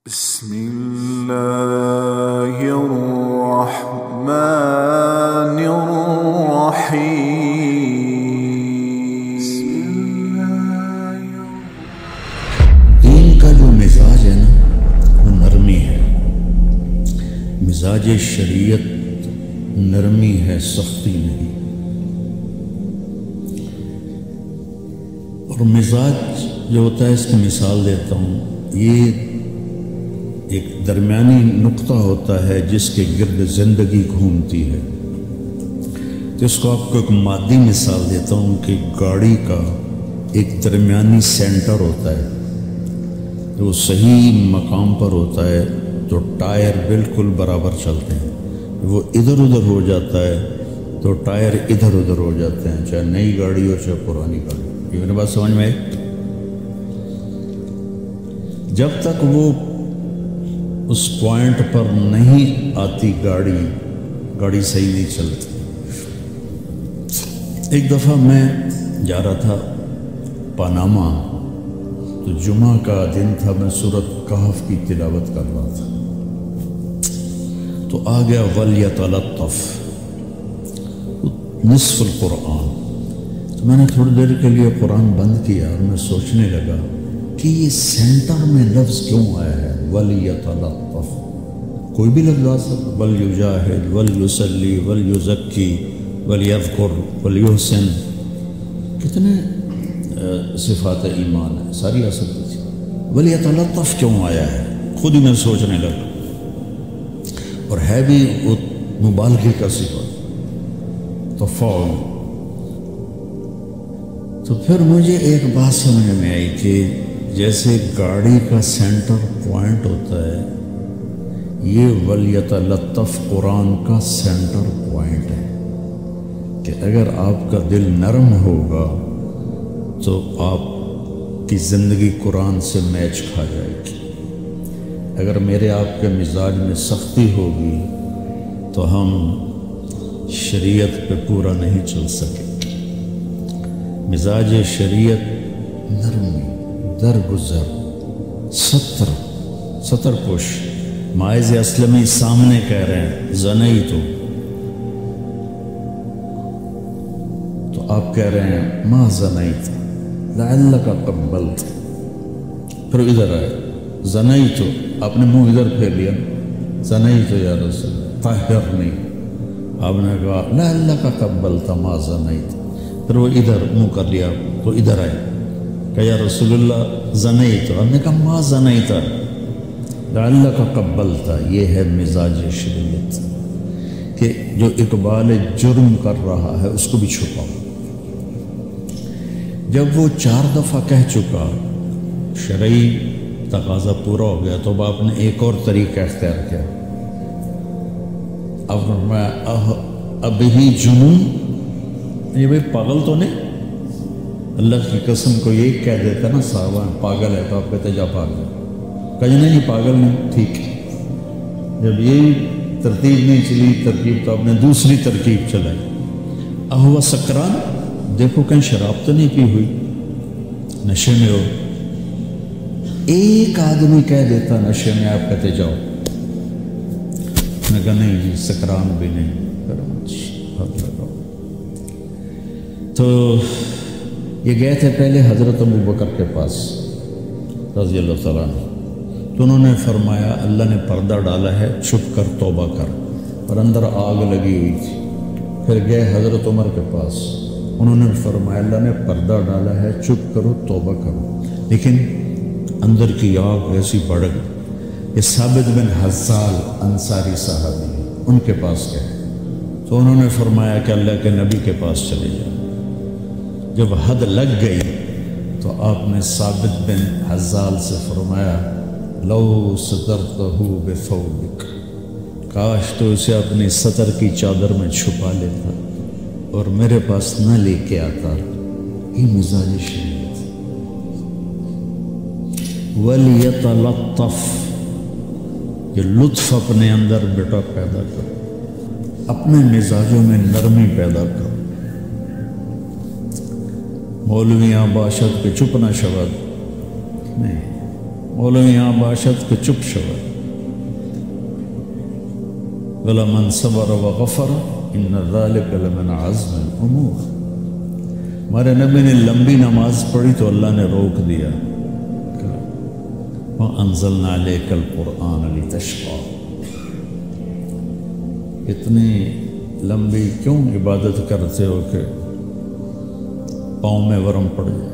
Bismillahir Rahmanir Rahim। دین کا جو مزاج ہے نا وہ نرمی ہے، مزاج شریعت نرمی ہے، سختی نہیں۔ اور مزاج جو ہوتا ہے اس کی مثال دیتا ہوں، یہ ایک درمیانی نقطہ ہوتا ہے جس کے گرد زندگی گھومتی ہے۔ تو اس کو آپ کو ایک مادی مثال دیتا ہوں کہ گاڑی کا ایک درمیانی سینٹر ہوتا ہے، جو صحیح مقام پر ہوتا ہے تو ٹائر بالکل برابر چلتے ہیں، وہ ادھر ادھر ہو جاتا ہے تو ٹائر ادھر ادھر ہو جاتے ہیں، چاہے نئی گاڑی ہو چاہے پرانی گاڑی ہو۔ یہ میری بات سمجھ میں آئی؟ جب تک وہ اس پوائنٹ پر نہیں آتی گاڑی صحیح نہیں چلتی۔ ایک دفعہ میں جا رہا تھا پاناما، تو جمعہ کا دن تھا، میں سورۃ کہف کی تلاوت کر رہا تھا، تو آ گیا وَلْيَتَلَطَّفْ نصف القرآن۔ تو میں نے تھوڑی دیر کے لیے قرآن بند کیا اور میں سوچنے لگا کہ یہ سینٹر میں لفظ کیوں آیا ہے وَلْيَتَلَطَّفْ؟ کوئی بھی لفظ آ سکتا، وَلْيُجَاهِدْ وَلْيُصَلِّ وَلْيُزَكِّي وَلْيَذْكُرْ وَلْيُحْسِنْ، کتنے صفات ایمان ہے، ساری آ سکتی تھی۔ وَلْيَتَلَطَّفْ کیوں آیا ہے؟ خود ہی میں سوچنے لگا، اور ہے بھی مبالغے کا صفت تفاعل۔ تو پھر مجھے ایک بات سمجھ میں آئی کہ جیسے گاڑی کا سینٹر پوائنٹ ہوتا ہے، یہ وَلْيَتَلَطَّفْ قرآن کا سینٹر پوائنٹ ہے کہ اگر آپ کا دل نرم ہوگا تو آپ کی زندگی قرآن سے میچ کھا جائے گی۔ اگر میرے آپ کے مزاج میں سختی ہوگی تو ہم شریعت پہ پورا نہیں چل سکیں۔ مزاج شریعت نرمی، درگزر، ستر پوش۔ مائز اسلمی سامنے کہہ رہے ہیں زنیت، تو آپ کہہ رہے ہیں ما زنیت لعلک قبلت، پھر ادھر آئے زنیت، آپ نے منہ ادھر پھیر لیا، زنیت یا رسول طہرنی، آپ نے کہا لعلک قبلت ما زنیت، پھر وہ ادھر منہ کر لیا تو ادھر آئے کہ یا رسول اللہ زنیت، آپ نے کہا ما زنیت لعلک قبلت۔ یہ ہے مزاج شریعت کہ جو اقبال جرم کر رہا ہے اس کو بھی چھپاؤ۔ جب وہ 4 دفعہ کہہ چکا، شرعی تقاضا پورا ہو گیا، تو آپ نے ایک اور طریقہ اختیار کیا۔ اب میں اب ہی جنون، یہ بھائی پاگل تو نہیں؟ اللہ کی قسم کو یہی کہہ دیتا نا صحابہ پاگل ہے، تو آپ کہتے جا پاگل، کہیں نہیں پاگل نہیں، ٹھیک ہے۔ جب یہی ترتیب نہیں چلی ترکیب، تو آپ نے دوسری ترکیب چلائی، اہو سکران، دیکھو کہیں شراب تو نہیں پی ہوئی، نشے میں ہو۔ ایک آدمی کہہ دیتا نشے میں، آپ کہتے جاؤ، میں کہا نہیں جی سکران بھی نہیں، تو یہ گئے تھے پہلے حضرت ابوبکر کے پاس رضی اللہ تعالیٰ عنہ، تو انہوں نے فرمایا اللہ نے پردہ ڈالا ہے، چھپ کر توبہ کر، اور اندر آگ لگی ہوئی تھی۔ پھر گئے حضرت عمر کے پاس، انہوں نے فرمایا اللہ نے پردہ ڈالا ہے، چپ کرو توبہ کرو، لیکن اندر کی آگ ایسی بڑھ گئی۔ یہ ثابت بن حزال انصاری صحابی، ان کے پاس گئے تو انہوں نے فرمایا کہ اللہ کے نبی کے پاس چلے جاؤ۔ جب حد لگ گئی تو آپ نے ثابت بن حزال سے فرمایا لو سترتہ بثوبک، کاش تو اسے اپنی سطر کی چادر میں چھپا لیتا اور میرے پاس نہ لے کے آتا۔ یہ مزاج شریعت۔ وَلْيَتَلَطَّفْ، یہ لطف اپنے اندر بیٹا پیدا کرو، اپنے مزاجوں میں نرمی پیدا کرو۔ مولویاں باشد کے چپ نہ شود نہیں، مولوی یہاں باشد کہ چپ شود وَلَمَنْ صَبَرَ وَغَفَرَ إِنَّ ذَلِكَ لَمِنْ عَزْمِ الْأُمُورِ. ہمارے نبی نے لمبی نماز پڑھی تو اللہ نے روک دیا. وَأَنزَلْنَا عَلَيْكَ الْقُرْآنَ لِتَشْقَى. اتنی لمبی کیوں عبادت کرتے ہو کہ پاؤں میں ورم پڑ جائے؟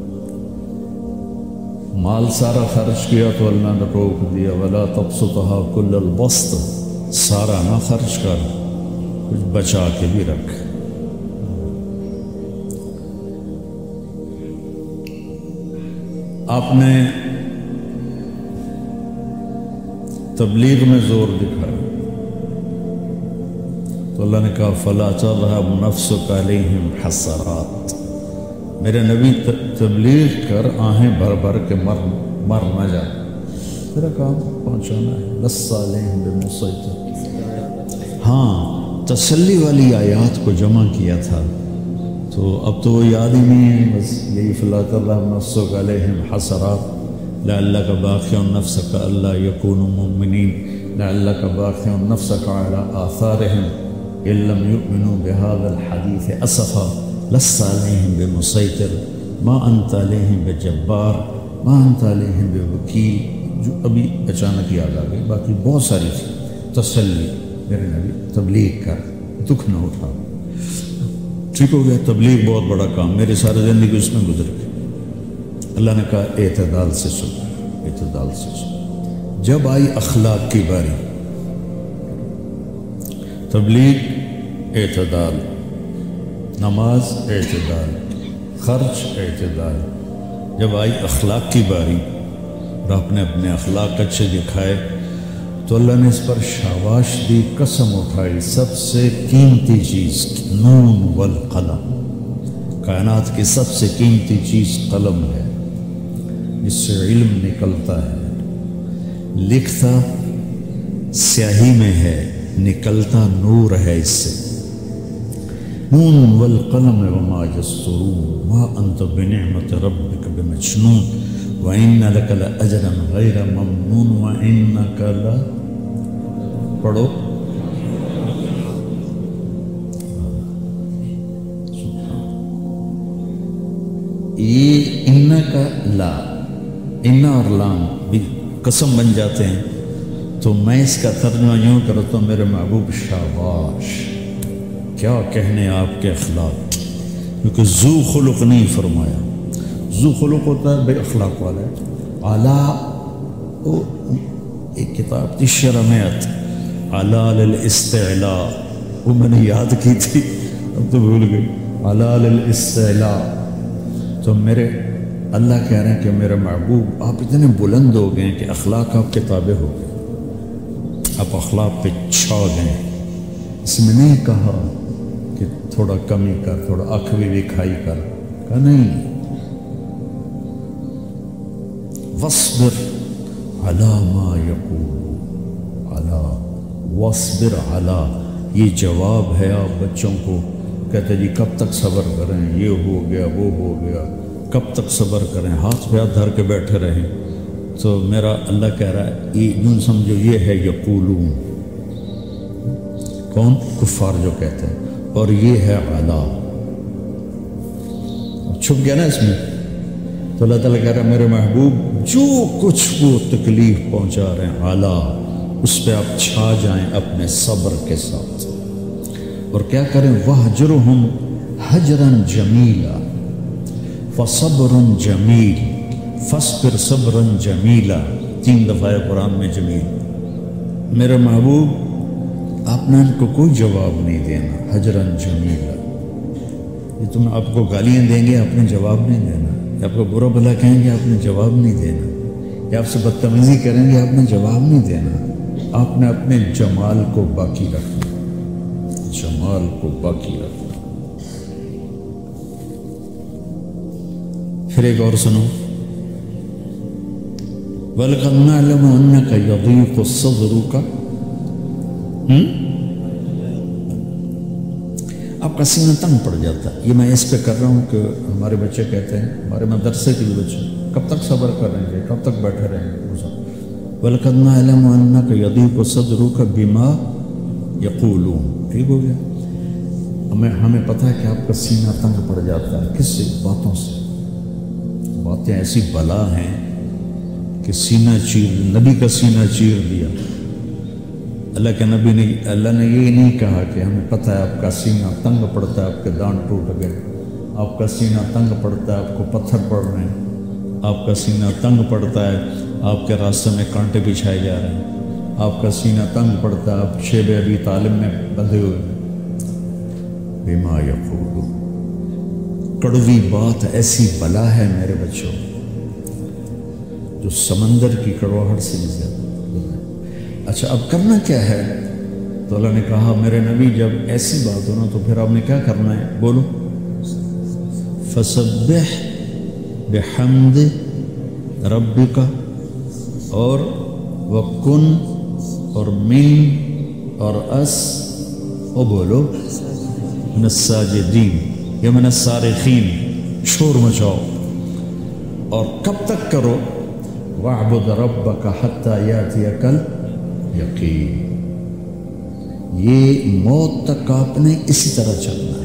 مال سارا خرچ کیا تو اللہ نے روک دیا. وَلَا تَبْسُطْهَا كُلَّ الْبَسْطِ. سارا نہ خرچ کر، کچھ بچا کے بھی رکھ. آپ نے تبلیغ میں زور دکھایا تو اللہ نے کہا فَلَا تَذْهَبْ نَفْسُكَ عَلَيْهِمْ حَسَرَاتٍ. میرے نبی تبلیغ کر آہیں بھر بھر کے مر نہ جا. میرا کام پہنچانا ہے. لَسَّ عَلَيْهِمْ بِمُصَيْطِرٍ. ہاں تسلی والی آیات کو جمع کیا تھا تو اب تو وہ یاد ہی نہیں ہے. بس یہی فَلَا تَذْهَبْ نَفْسُكَ عَلَيْهِمْ حَسَرَاتٍ لَعَلَّكَ بَاخِعٌ نَفْسَكَ أَلَّا يَكُونُوا مُؤْمِنِينَ لَعَلَّكَ بَاخِعٌ نَفْسَكَ عَلَىٰ آثَارِهِمْ إِن لَّمْ يُؤْمِنُوا بِهَذَا الْحَدِيثِ أَسَفًا لَسَّ عَلَيْهِمْ بِمُسَيْطِرٍ مَا أَنتَ عَلَيْهِمْ بِجَبَّارٍ مَا أَنتَ عَلَيْهِمْ بِوَكِيلٍ. جو ابھی اچانک یاد آ گئی. باقی بہت ساری تھی. تسلی میرے نبی تبلیغ کر، دکھ نہ اٹھا. ٹھیک ہو گیا. تبلیغ بہت بڑا کام، میری ساری زندگی اس میں گزر گئی. اللہ نے کہا اعتدال سے سن، اعتدال سے سن. جب آئی اخلاق کی باری، تبلیغ اعتدال، نماز اعتدال، خرچ اعتدال. جب آئی اخلاق کی باری اور آپ نے اپنے اخلاق اچھے دکھائے تو اللہ نے اس پر شاباش دی، قسم اٹھائی. سب سے قیمتی چیز نون والقلم، کائنات کی سب سے قیمتی چیز قلم ہے جس سے علم نکلتا ہے. لکھتا سیاہی میں ہے، نکلتا نور ہے اس سے. نون والقلم وما یسطرون ما انت بنعمت ربک بمجنون وَإِنَّ لَكَ لَأَجْرًا غَيْرَ مَمْنُونٍ وَإِنَّكَ پڑھو یہ ان کا لا، ان اور لام بھی قسم بن جاتے ہیں. تو میں اس کا ترجمہ یوں کرتا ہوں میرے محبوب شاباش، کیا کہنے آپ کے اخلاق. کیونکہ ذو خلق نہیں فرمایا. ذو خلق ہوتا ہے بے اخلاق والا ہے. اعلیٰ ایک کتاب تھی شرمیت اعلیٰ للاستعلاء، وہ میں نے یاد کی تھی اب تو بھول گئی. اعلیٰ للاستعلاء. تو میرے اللہ کہہ رہے ہیں کہ میرے محبوب آپ اتنے بلند ہو گئے کہ اخلاق آپ کے تابع ہو گئے. آپ اخلاق پہ چھا گئے. اس میں نہیں کہا کہ تھوڑا کمی کر، تھوڑا آنکھ بھی کھائی کر، کہا نہیں. وَاصْبِرْ عَلَىٰ مَا يَقُولُونَ عَلَىٰ وَاصْبِرْ عَلَىٰ. یہ جواب ہے آپ بچوں کو. کہتے جی کب تک صبر کریں، یہ ہو گیا وہ ہو گیا، کب تک صبر کریں، ہاتھ پہ ہاتھ دھر کے بیٹھے رہیں. تو میرا اللہ کہہ رہا ہے یہ یوں سمجھو یہ ہے یقولون. کون؟ کفار جو کہتے ہیں. اور یہ ہے عَلَىٰ. چھپ گیا نا اس میں. تو اللہ تعالیٰ کہہ رہا ہے میرے محبوب جو کچھ وہ تکلیف پہنچا رہے ہیں عَلَىٰ، اس پہ آپ چھا جائیں اپنے صبر کے ساتھ. اور کیا کریں؟ وَاهْجُرْهُمْ هَجْرًا جَمِيلًا فَصَبْرٌ جَمِيلٌ فَاصْبِرْ صَبْرًا جَمِيلًا. 3 دفعہ قرآن میں جمیل. میرے محبوب آپ نے ان کو کوئی جواب نہیں دینا. حجراً جمیلا. یہ تم آپ کو گالیاں دیں گے آپ نے جواب نہیں دینا. یا آپ کو برا بھلا کہیں گے آپ نے جواب نہیں دینا. یا آپ سے بدتمیزی کریں گے آپ نے جواب نہیں دینا. آپ نے اپنے جمال کو باقی رکھنا. جمال کو باقی رکھنا. پھر ایک اور سنو. وَلَقَدْ نَعْلَمُ أَنَّكَ يَضِيقُ صَدْرُكَ. آپ کا سینہ تنگ پڑ جاتا ہے. یہ میں اس پہ کر رہا ہوں کہ ہمارے بچے کہتے ہیں، ہمارے مدرسے کے بھی بچے کب تک صبر کریں گے، کب تک بیٹھے رہیں گے؟ وَلَقَدْ نَعْلَمُ أَنَّكَ يَضِيقُ صَدْرُكَ بِمَا يَقُولُونَ. ٹھیک ہو گیا؟ ہمیں پتہ ہے کہ آپ کا سینہ تنگ پڑ جاتا ہے. کس سے؟ باتوں سے. باتیں ایسی بلا ہیں کہ سینہ چیر، نبی کا سینہ چیر دیا. اللہ کے نبی نے، اللہ نے یہ نہیں کہا کہ ہمیں پتہ ہے آپ کا سینہ تنگ پڑتا ہے، آپ کے دانت ٹوٹ گئے، آپ کا سینہ تنگ پڑتا ہے، آپ کو پتھر پڑ رہے ہیں، آپ کا سینہ تنگ پڑتا ہے، آپ کے راستے میں کانٹے بچھائے جا رہے ہیں، آپ کا سینہ تنگ پڑتا ہے، آپ شیب ابی طالب میں بندھے ہوئے ہیں. بما یقولون. کڑوی بات ایسی بلا ہے میرے بچوں جو سمندر کی کڑواہٹ سے بھی زیادہ. اچھا اب کرنا کیا ہے؟ تو اللہ نے کہا میرے نبی جب ایسی بات ہو نا تو پھر آپ نے کیا کرنا ہے؟ بولو. فسبح بحمد ربک اور وکن اور من اور اس اور بولو من الساجدین یا من الصارخین. شور مچاؤ. اور کب تک کرو؟ وَاعْبُدْ رَبَّكَ حَتَّى يَأْتِيَكَ الْيَقِينُ. یہ موت تک آپ نے اسی طرح چلنا ہے.